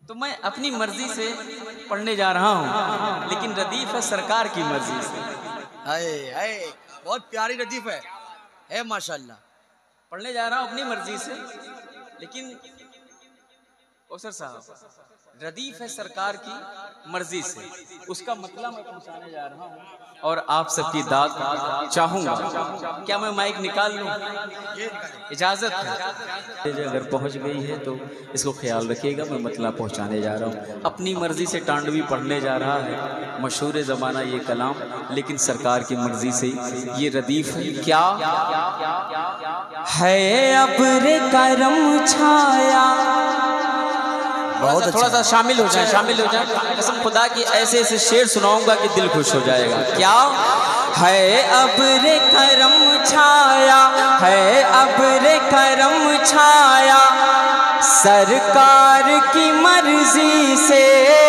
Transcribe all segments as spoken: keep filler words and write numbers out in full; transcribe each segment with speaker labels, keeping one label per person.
Speaker 1: तो मैं अपनी मर्जी से पढ़ने जा रहा हूँ, लेकिन रदीफ है सरकार की मर्जी से।
Speaker 2: हाय हाय, बहुत प्यारी रदीफ है, है माशाल्लाह।
Speaker 1: पढ़ने जा रहा हूँ अपनी मर्जी से, लेकिन कौसर साहब रदीफ है सरकार की मर्जी से, उसका मतलब मैं पहुंचाने जा रहा हूँ और आप सबकी दाद चाहूंगा। क्या मैं माइक निकाल लूं? इजाजत है? अगर पहुंच गई है तो इसको ख्याल रखिएगा, मैं मतलब पहुंचाने जा रहा हूँ। अपनी मर्जी से टांडवी पढ़ने जा रहा है, मशहूर ज़माना ये कलाम, लेकिन सरकार की मर्जी से ये रदीफ है। क्या है अब्र करम छाया, बहुत थोड़ा सा शामिल हो जाए, शामिल हो जाए। कसम खुदा की ऐसे ऐसे शेर सुनाऊंगा कि दिल खुश हो जाएगा। क्या है अब्र करम छाया, है अब्र करम छाया, सरकार की मर्जी से।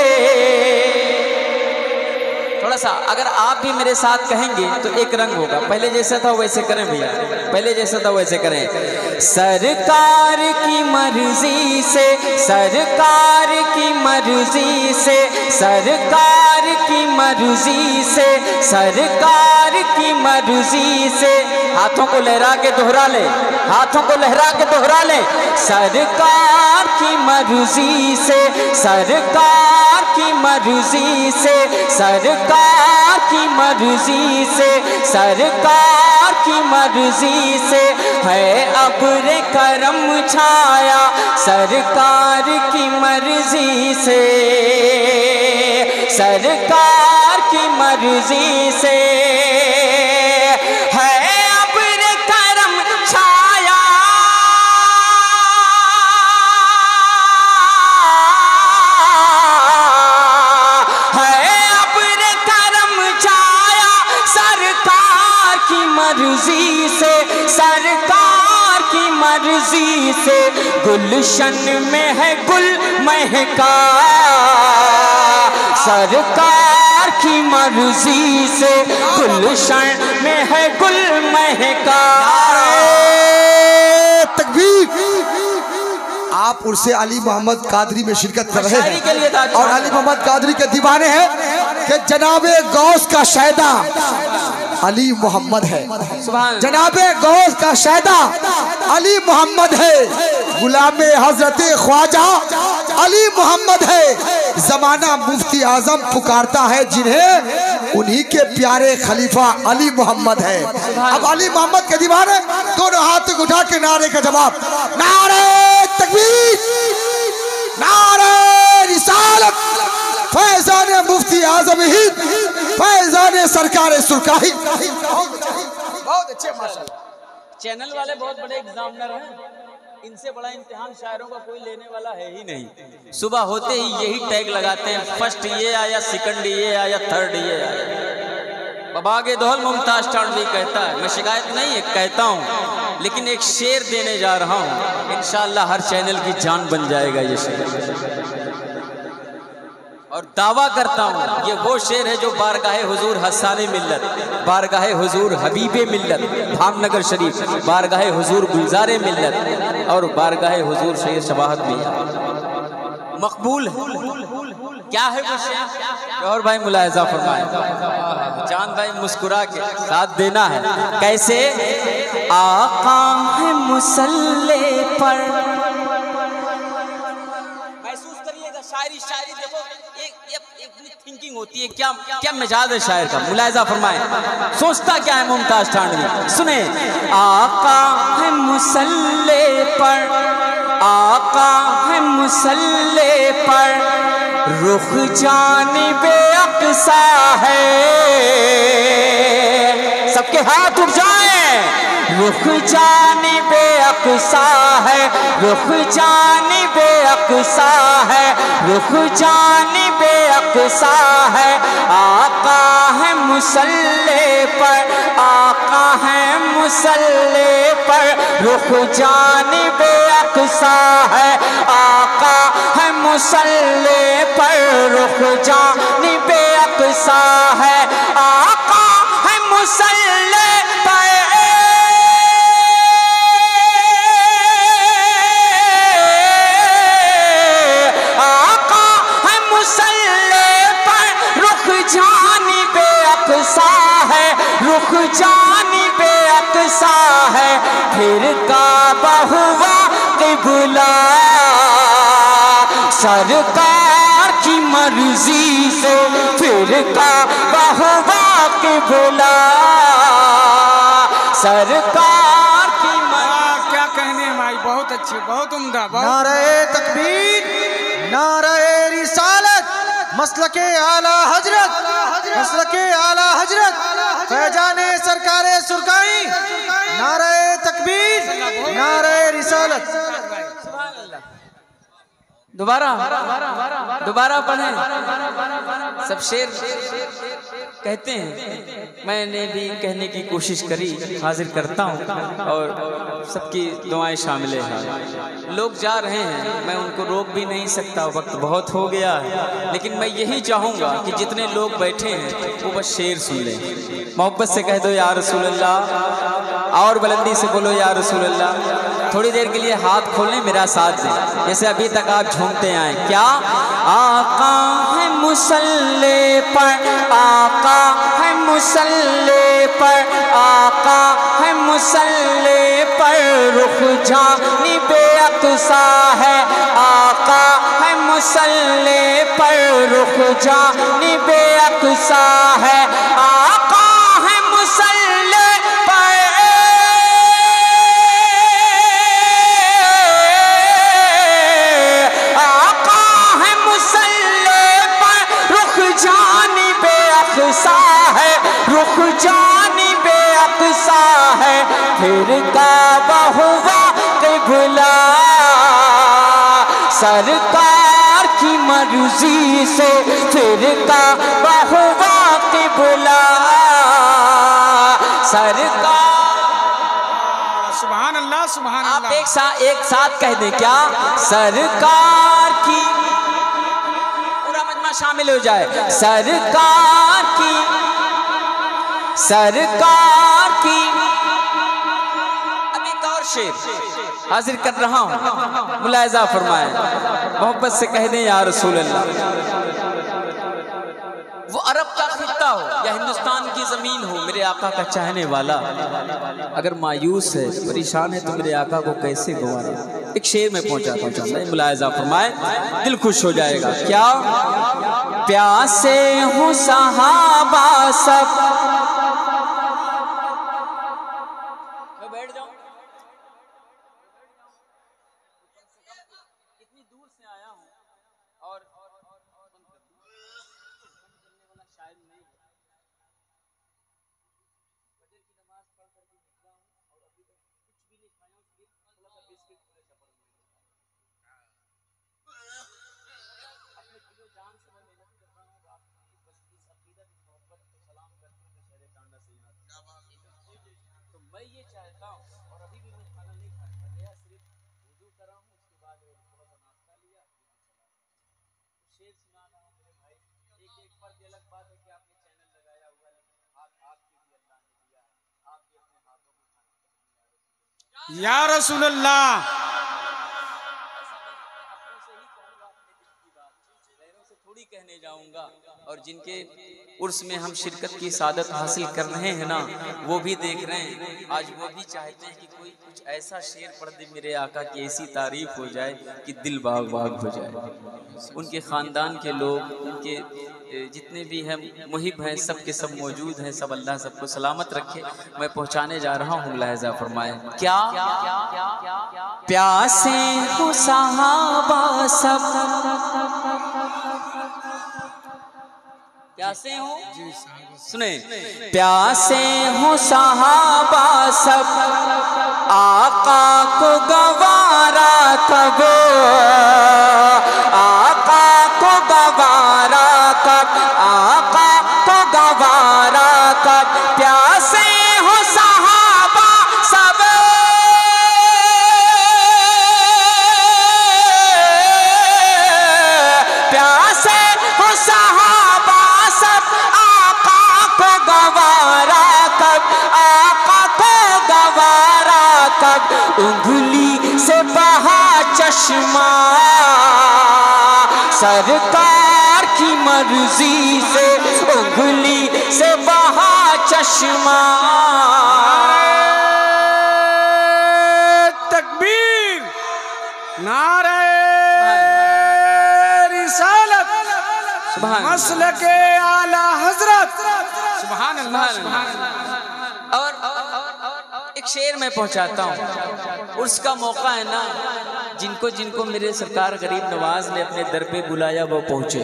Speaker 1: थोड़ा सा अगर आप भी मेरे साथ कहेंगे तो एक रंग होगा। पहले जैसा था वैसे करें भैया, पहले जैसा था वैसे करें। सरकार की मर्जी से, सरकार की मर्जी से, सरकार की मर्जी से, सरकार की मर्जी से। हाथों को लहरा के दोहरा ले, हाथों को लहरा के दोहरा ले। सरकार की मर्जी से, सरकार की मर्जी से, सरकार की मर्जी से, सरकार की मर्जी से। है अब्र करम छाया, सरकार की मर्जी से, सरकार की मर्जी से। है अब्र करम छाया, है अब्र करम छाया, सरकार की मर्जी से, सरकार की मर्जी से। गुलशन में है गुल महका, सरकार की मर्जी से। गुलशन में है गुल महका।
Speaker 3: तकबीर। आप उर्से अली मोहम्मद कादरी में शिरकत कर रहे हैं और अली मोहम्मद कादरी के दीवाने हैं कि जनाबे गौस का शहदा अली मोहम्मद है, जनाबे गौस का शहदा अली मोहम्मद है, गुलामे हजरत ख्वाजा अली मोहम्मद है। जमाना मुफ्ती आजम पुकारता है जिन्हें, उन्हीं के प्यारे खलीफा अली मोहम्मद है। अब अली मोहम्मद के दीवाने दोनों हाथ उठा के नारे का जवाब, नारे तकबीर, नारे रिसालत, फैजान मुफ्ती आजम हिंद, फैजान सरकार सुरकाही। बहुत अच्छे माशाल्लाह।
Speaker 1: चैनल वाले बहुत बड़े एग्जामिनर हैं, इनसे बड़ा इम्तिहान शायरों का कोई लेने वाला है ही नहीं। सुबह होते ही यही टैग लगाते हैं, फर्स्ट ये आया, सेकंड ये आया, थर्ड ये आया। बबागे दोहल मुमताज टांडवी कहता है, मैं शिकायत नहीं है कहता हूँ, लेकिन एक शेर देने जा रहा हूँ, इंशाअल्लाह हर चैनल की जान बन जाएगा ये शेर। और दावा करता हूँ ये वो शेर है जो बारगाहे हुजूर हसाने मिल्लत, बारगाहे हुजूर हबीबे मिल्लत धामनगर शरीफ, बारगाहे हुजूर गुलजारे मिल्लत और बारगाहे हुजूर शेर शबाहत में मकबूल है। क्या है वो शेर? और भाई मुलाहिजा फरमाए, चांद भाई मुस्कुरा के साथ देना है। कैसे? आका है मुसल्ले पर, महसूस करिएगा शायरी, शायरी देखो एक एक थिंकिंग होती है, क्या क्या मिजाज है शायर का। मुलाहिजा फरमाए, सोचता क्या है मुमताज टांडवी। सुने, आका है मुसल्ले पर, आका है मुसल्ले पर, रुख जानिबे अक़सा है। सबके हाथ उठ जाए। रुख जानिबे अक़सा है, रुख जानिबे अक़सा है, रुख जानिबे अक़सा है। आका है मुसल्ले पर, आका है मुसल्ले पर, रुख जानिबे अक़सा है। आका है मुसल्ले पर, रुख जानिबे अक़सा है। आका है मुसल्ले पर, आका रुख जानिबे अक़सा है, फिर काबा हुआ क़िबला। सरकार की मर्जी से फिर काबा हुआ क़िबला। सरकार की मर्जी।
Speaker 4: क्या कहने भाई, बहुत अच्छे, बहुत उम्दा।
Speaker 5: नारे तकबीर, नारे रिसालत, मसलके आला हजरत, मसलके आला हजरत, फैजाने सरकारे सुरकाई। नारे तकबीर, नारे रिसालत।
Speaker 1: दोबारा दोबारा पढ़ें। सब शेर कहते हैं, मैंने भी कहने की कोशिश करी, हाजिर करता हूँ और सबकी दुआएं शामिल हैं। लोग जा रहे हैं, मैं उनको रोक भी नहीं सकता, वक्त बहुत हो गया है। लेकिन मैं यही चाहूँगा कि जितने लोग बैठे हैं वो बस शेर सुन लें। मोहब्बत से कह दो या रसूल अल्लाह, और बुलंदी से बोलो या रसूल अल्लाह। थोड़ी देर के लिए हाथ खोलें, मेरा साथ दें, जैसे अभी तक आप झूमते आए। क्या आका है मुसल्ले पर, आका है मुसल्ले पर, आका है मुसल्ले पर, रुख जानिबे अक़सा है। आका है मुसल्ले पर, रुख जानिबे अक़सा है। आका है मुसल्ले पर, आका है मुसल्ले पर, रुख जानिबे अक़सा है, रुख जानिबे अक़सा है, फिर काबा हुआ क़िबला। सरकार की मर्जी से फिर काबा हुआ क़िबला। सरकार।
Speaker 4: सुभान अल्लाह, सुभान
Speaker 1: आप
Speaker 4: अल्लाह।
Speaker 1: एक साथ एक साथ कह दें। क्या सरकार की, पूरा मजमा शामिल हो जाए। सरकार की, सरकार की। अब एक और शेर हाजिर कर रहा हूँ, मुलायजा फरमाएं। मोहब्बत से कह दें या रसूल अल्लाह। वो अरब का खित्ता हो या हिंदुस्तान की जमीन हो, मेरे आका का चाहने वाला अगर मायूस है, परेशान है, तो मेरे आका को कैसे गवारा। एक शेर में पहुंचाता हूँ, चाहता है मुलायजा फरमाए, दिल खुश हो जाएगा। क्या प्यासे हूँ सहाबा सब, मैं बैठ जाऊं, इतनी दूर से आया हूं और शायद नहीं फजर की नमाज पढ़ करके निकला हूं और अभी तक कुछ भी नहीं खाया हूं, सिर्फ थोड़ा सा बिस्किट पूरे सफर में अपने दिलो जान से मैं मेहनत कर रहा हूं। आप बस इस अकीदत मोहब्बत को सलाम करते हुए शहर टांडा से यहाँ तो मैं ये चाहता हूँ, और अभी भी मैं खाना नहीं खाया, मैं गया सिर्फ वुजू करा हूँ, उसके बाद थोड़ा सा नाश्ता लिया, शेर सुना रहा हूँ मेरे भाई। एक एक पर अलग बात है कि आपने चैनल लगाया हुआ है, हाथ आपके भी अल्लाह ने दिया है, आप भी अपने हाथों में खाना
Speaker 4: या रसूल अल्लाह।
Speaker 1: थोड़ी कहने जाऊंगा, और जिनके उर्स में हम शिरकत की सादत हासिल कर रहे हैं ना, वो भी देख रहे हैं। आज वो भी चाहते हैं कि कोई कुछ ऐसा शेर पढ़ दे मेरे आका की, ऐसी तारीफ हो जाए कि दिल बाग बाग हो जाए। उनके ख़ानदान के लोग, उनके जितने भी हैं मुहिब हैं, सब के सब मौजूद हैं। सब अल्लाह सबको सलामत रखे। मैं पहुँचाने जा रहा हूँ, मुलाहिज़ा फरमाए। क्या प्यासे हो सहाबा सब, प्यासे हो, सुने, प्यासे हो सहाबा सब, आका को गवारा कब, आका को गवारा कब, आका को गवारा कब। प्यासे हो सहाबा सब, प्यासे हो सहाबा सब, आका को गवारा कब, आका को गवारा कब। उंगली से बहा चश्मा, सरकार की मर्जी से उंगली से बहा चश्मा।
Speaker 4: तकबीर, नारे रिसालत, मसलके आला हजरत। सुभान अल्लाह, सुभान अल्लाह।
Speaker 1: और एक शेर में पहुंचाता हूँ, उसका मौका है ना, जिनको जिनको मेरे सरकार गरीब नवाज ने अपने दर पे बुलाया वो पहुंचे,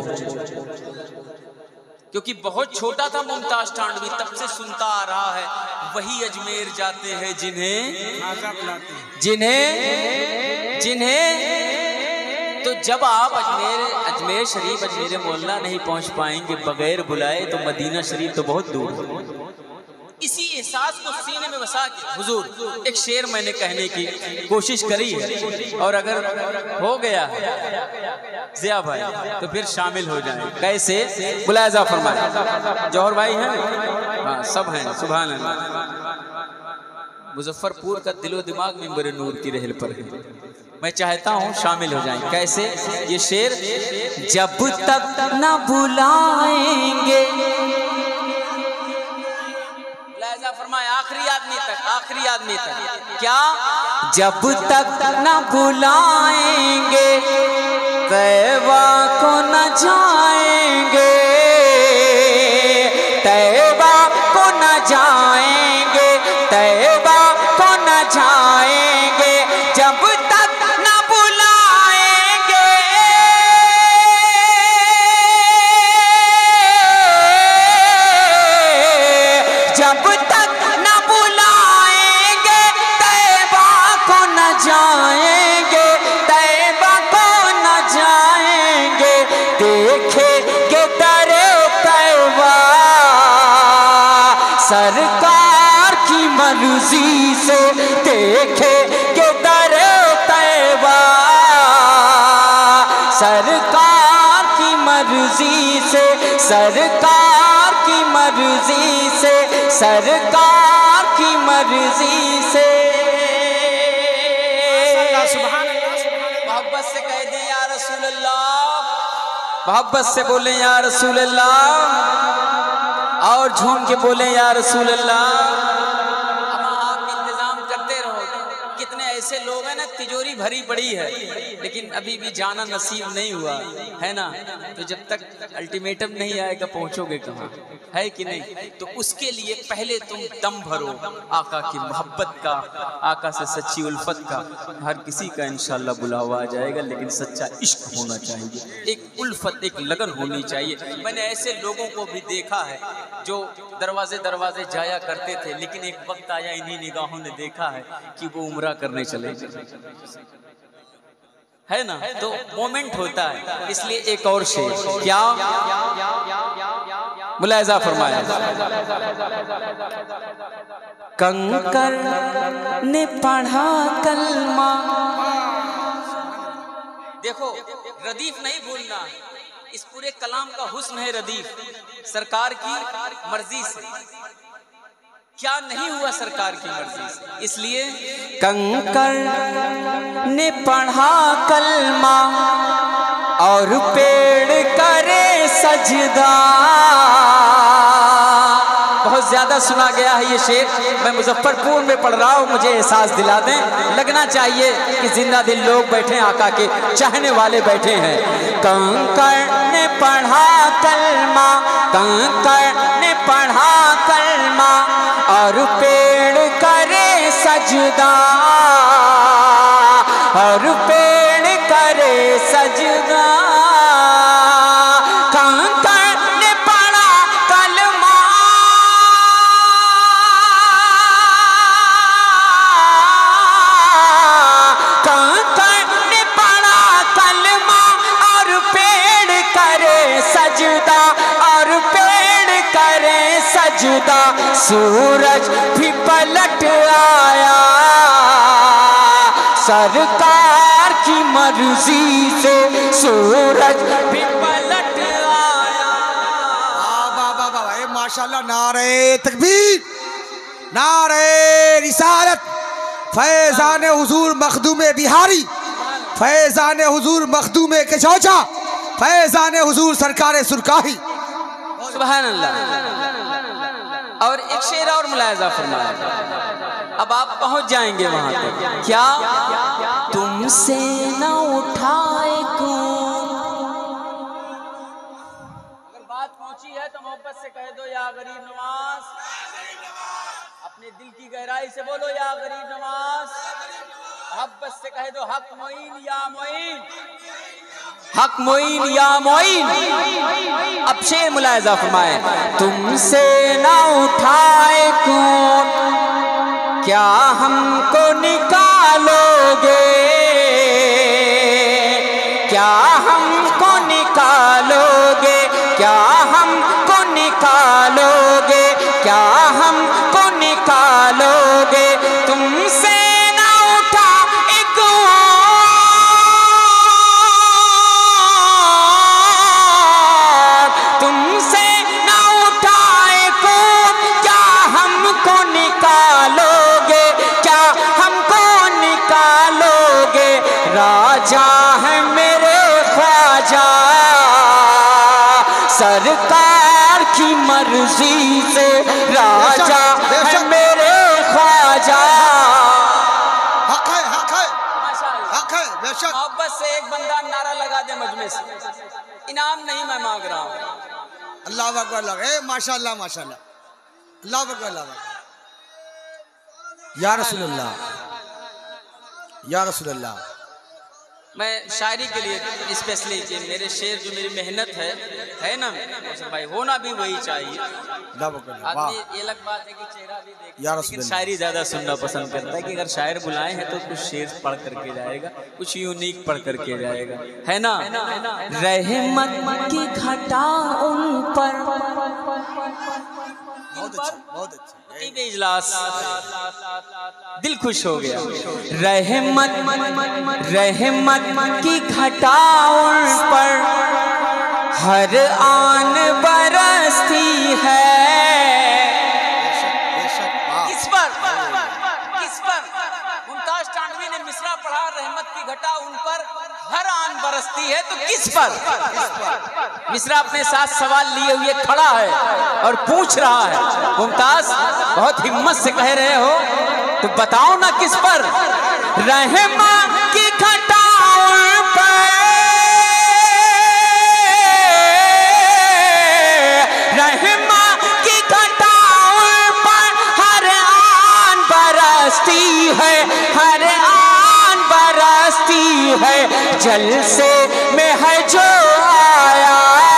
Speaker 1: क्योंकि बहुत छोटा था मुमताज टांडवी, तब से सुनता आ रहा है वही अजमेर जाते हैं जिन्हें जिन्हें जिन्हें तो जब आप अजमेर अजमेर शरीफ अजमेर मोहल्ला नहीं पहुंच पाएंगे बगैर बुलाए तो मदीना शरीफ तो बहुत दूर है। इसी एहसास को सीने में बसा के हुजूर एक शेर मैंने कहने की कोशिश करी है, और अगर हो गया जिया भाई तो फिर शामिल हो जाए। कैसे? मुलायजा फरमाए। जौहर भाई हैं? हाँ, सब हैं। सुभान अल्लाह। मुजफ्फरपुर का दिलो दिमाग मिंबर नूर की रहल पर है। मैं चाहता हूँ शामिल हो जाएं। कैसे? ये शेर, जब तक न बुलाएंगे, फरमाए आखिरी आदमी तक, आखिरी आदमी तक। क्या? जब तक न बुलाएंगे तैबा को न जाएंगे, तैबा को न जाएंगे, तैबा को न जाएंगे, जब तक न बुलाएंगे, जब तक न बुलाएंगे तैबा को न जाएंगे, तैबा को न जाएंगे, देखेंगे दरे तैबा सरकार की मर्जी से, देखेंगे दरे तैबा सरकार की मर्जी से, सरकार की मर्जी से, सरकार की मर्जी से। मोहब्बत से कह दें या रसूल अल्लाह, मोहब्बत से बोले या रसूल अल्लाह, और झूम के बोले या रसूल अल्लाह। अब आप इंतजाम करते रहो। कितने ऐसे लोग हैं ना, तिजोरी भरी पड़ी है लेकिन अभी भी जाना नसीब नहीं हुआ है ना, तो जब तक अल्टीमेटम नहीं आएगा पहुंचोगे कहाँ, है कि नहीं? तो उसके लिए पहले तुम दम भरो आका की मोहब्बत का, आका से सच्ची उल्फत का। हर किसी का इंशाल्लाह बुलावा आ जाएगा, लेकिन सच्चा इश्क होना चाहिए, एक उल्फत, एक लगन होनी चाहिए। मैंने ऐसे लोगों को भी देखा है जो दरवाजे दरवाजे जाया करते थे, लेकिन एक वक्त आया इन्हीं निगाहों ने देखा है कि वो उम्रा करने चले गए, है ना। तो मोमेंट होता है, इसलिए एक और शेर। क्या? मुलायजा फरमाया। कंकर ने पढ़ा कलमा। देखो, रदीफ नहीं भूलना, इस पूरे कलाम का हुस्न है रदीफ, सरकार की मर्जी से। क्या नहीं हुआ सरकार की मर्जी से, इसलिए कंकर ने पढ़ा कलमा और पेड़ करे सजदा। बहुत ज्यादा सुना गया है ये शेर, मैं मुजफ्फरपुर में पढ़ रहा हूँ, मुझे एहसास दिला दें। लगना चाहिए कि जिंदा दिल लोग बैठे, आका के चाहने वाले बैठे हैं। कंकर ने पढ़ा कलमा, कंकर ने पढ़ा कलमा और पेड़ करे सजदा, और पेड़ करे सजदा। कंकर ने पढ़ा कलमा, कंकर ने पढ़ा कलमा और पेड़ करे सजदा, और पेड़ करे सजदा। सूरज भी पलट आया सरकार की मर्जी से, सूरज भी पलट आया।
Speaker 3: वाह वाह वाह, माशाल्लाह। नारे तकबीर, नारे रिसालत। फैजान हुजूर मखदूम बिहारी, फैजान हुजूर मखदूम कचौचा, फैजान हुजूर सरकार सुरकाही।
Speaker 1: सुभान अल्लाह। और एक शेर और मुलायजा फरमाया। अब आप पहुंच जाएंगे वहां तक। क्या तुमसे न उठाए कौन। अगर बात पहुंची है तो मोहब्बत से कह दो या गरीब नवाज। अपने दिल की गहराई से बोलो या गरीब नवाज। मोहब्बत से कह दो हक मोइन या मोइन, हक मोइन या मोइन। अब शेर मुलायजा फरमाए। तुमसे ना उठाए कौन, क्या हमको निकालोगे, क्या हमको निकालोगे, क्या हमको निकालोगे, क्या हमको निकालोगे। तुमसे राजा है मेरे ख्वाजा, सरकार की मर्जी से राजा है मेरे ख्वाजा।
Speaker 3: हक है, हक है, हक है, बेशक।
Speaker 1: मोहब्बत से एक बंदा नारा लगा दे मजमे से, इनाम नहीं मैं मांग रहा हूँ।
Speaker 3: अल्लाह अकबर, अल्लाह, माशाल्लाह माशाल्लाह, अल्लाह अकबर, अल्लाह अकबर। या रसूलुल्लाह, या रसूलुल्लाह।
Speaker 1: मैं शायरी के लिए स्पेशली मेरे शेर जो मेरी मेहनत है है ना भाई, होना भी वही चाहिए। आदमी ये अलग बात है कि चेहरा भी देखता है, लेकिन शायरी ज्यादा सुनना पसंद करता है कि अगर शायर बुलाए हैं तो कुछ शेर पढ़ करके जाएगा, कुछ यूनिक पढ़ करके जाएगा, है ना। रहमत की घटा उन पर,
Speaker 3: बहुत अच्छा, बहुत अच्छा।
Speaker 1: इजलास दिल खुश हो गया। रहमत रहमत की घटा उन पर हर आन बरसती है। किस पर, किस पर? मुमताज टांडवी ने मिसरा पढ़ा, रहमत की घटा उन पर हर आन बरसती है, तो किस पर? मिसरा अपने साथ सवाल लिए हुए खड़ा है और पूछ रहा है। मुमताज बहुत हिम्मत से कह रहे हो तो बताओ ना किस पर? रहमत की घटा उन पर, रहमत की घटा उन पर हर आन बरसती है, हर आन बरसती है। जलसे में है जो आया,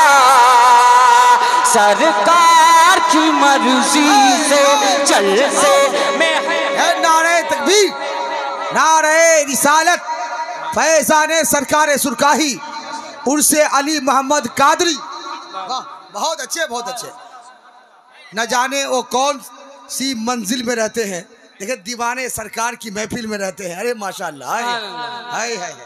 Speaker 1: सरकार की मर्जी से जलसे में है।
Speaker 3: नारे तकबीर, नारे रिसालत, फैजाने सरकार सुरकाही, उर्से अली मोहम्मद कादरी। वाह, बहुत अच्छे, बहुत अच्छे। न जाने वो कौन सी मंजिल में रहते हैं, लेकिन दीवाने सरकार की महफिल में रहते हैं। अरे माशाल्लाह, हाय हाय हाय,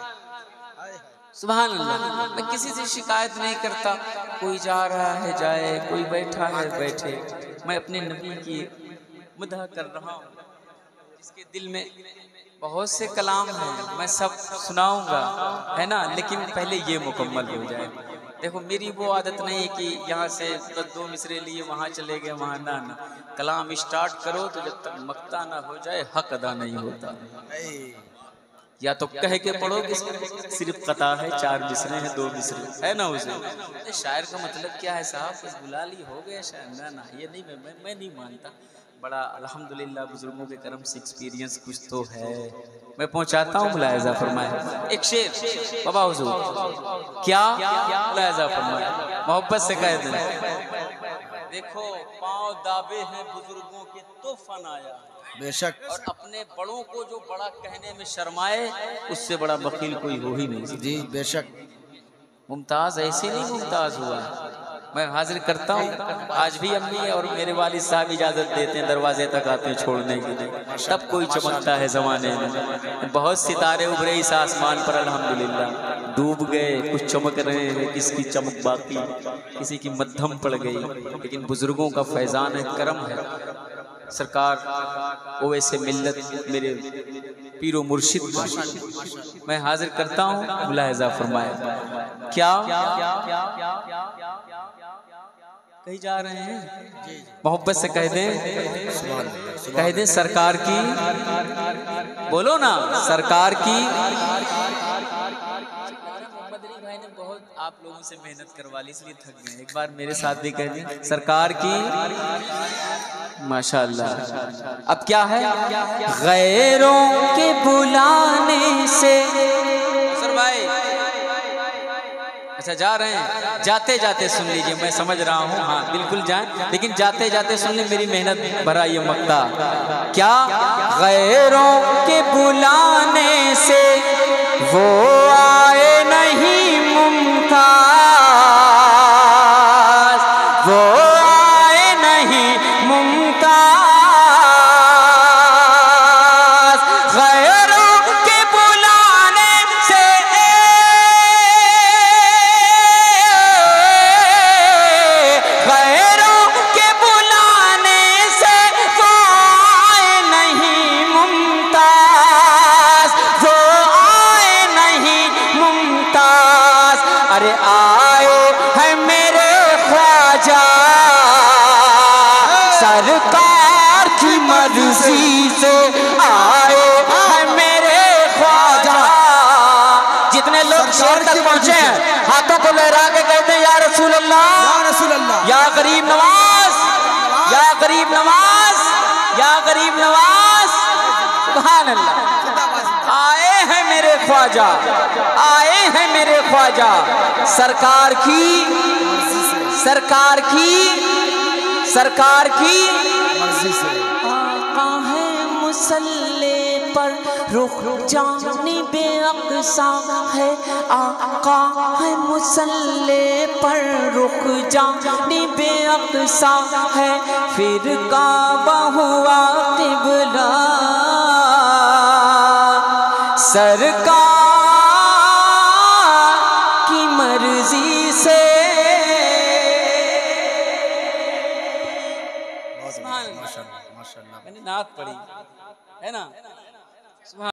Speaker 1: सुभान अल्लाह। मैं किसी से शिकायत नहीं करता, कोई जा रहा है जाए, कोई बैठा है बैठे। मैं अपने नबी की मदह कर रहा हूँ, जिसके दिल में बहुत से कलाम हैं, मैं सब सुनाऊंगा, है ना। लेकिन पहले ये मुकम्मल हो जाए। देखो मेरी वो आदत नहीं है कि यहाँ से तो दो मिसरे लिए वहाँ चले गए, वहाँ ना ना। कलाम स्टार्ट करो तो जब तक मक्ता ना हो जाए हक अदा नहीं होता। या तो कह के पढ़ो कि सिर्फ कता है, चार मिसरे हैं, दो मिसरे, है ना। उसे शायर का मतलब क्या है साहब, बस बुला ली हो गया शायर। ना ना, ये नहीं, मैं मैं नहीं मानता। बड़ा अल्हम्दुलिल्लाह बुजुर्गों के करम से एक्सपीरियंस कुछ तो है, मैं पहुंचाता हूँ। मुलायजा फरमाए एक शेर बाबा हुजूर, क्या मुलायजा फरमाए, मोहब्बत से कह दें। देखो पाँव दाबे हैं बुजुर्गों के तो फन आया,
Speaker 3: बेशक।
Speaker 1: और अपने बड़ों को जो बड़ा कहने में शर्माए, उससे बड़ा वकील कोई हो ही नहीं।
Speaker 3: जी बेशक।
Speaker 1: मुमताज ऐसे नहीं मुमताज हुआ। मैं हाजिर करता हूँ, आज भी अम्मी और मेरे वालिद साहब इजाज़त देते हैं, दरवाजे तक आते हैं छोड़ने के लिए, तब कोई चमकता है ज़माने में। बहुत सितारे उभरे इस आसमान पर अल्हम्दुलिल्लाह, डूब गए, कुछ चमक रहे हैं, किसकी चमक बाकी, किसी की मध्यम पड़ गई। लेकिन बुजुर्गों का फैज़ान है, करम है। सरकार ओवैसे मिल्लत मेरे पीरो मुर्शिद का मैं हाजिर करता हूँ। मुलाहिज़ा फरमाए क्या कहीं जा रहे हैं, मोहब्बत से कह दें, कह दें सरकार की, बोलो ना सरकार की। मोहम्मद अली भाई ने बहुत आप लोगों से मेहनत करवा ली इसलिए थक गए, एक बार मेरे साथ भी कह दें सरकार की। माशाअल्लाह। अब क्या है, गैरों के बुलाने से सर भाई, अच्छा जा रहे हैं, जाते जाते सुन लीजिए, मैं समझ रहा हूँ, हाँ बिल्कुल जाएं, लेकिन जाते जाते सुन ले, मेरी मेहनत भरा ये मक्ता। क्या, गैरों के बुलाने से वो आए नहीं मुमताज, वो आए नहीं मुमताज, गैरों के बुलाने से, गैरों के बुलाने से वो आए नहीं मुमताज, वो आए नहीं मुमताज। अरे आए है मेरे ख्वाजा सरकार की मर्जी से, आए है मेरे ख्वाजा। जितने लोग शेर तक पहुंचे हैं हाथों को लहरा के कहते हैं या रसूल अल्लाह,
Speaker 3: या रसूल अल्लाह,
Speaker 1: या गरीब नवाज, या गरीब नवाज, या गरीब नवाज। सुभान अल्लाह। आए हैं मेरे ख्वाजा, आए हैं मेरे ख्वाजा सरकार की, सरकार की, सरकार की
Speaker 3: मर्जी से।
Speaker 1: आका है मुसल्ले पर रुख जानिबे अक़सा है, आका है मुसल्ले पर रुख जानिबे अक़सा है, फिर काबा हुआ क़िबला सरकार की मर्जी से।
Speaker 2: माशाल्लाह माशाल्लाह।
Speaker 1: मैंने नात पढ़ी है ना।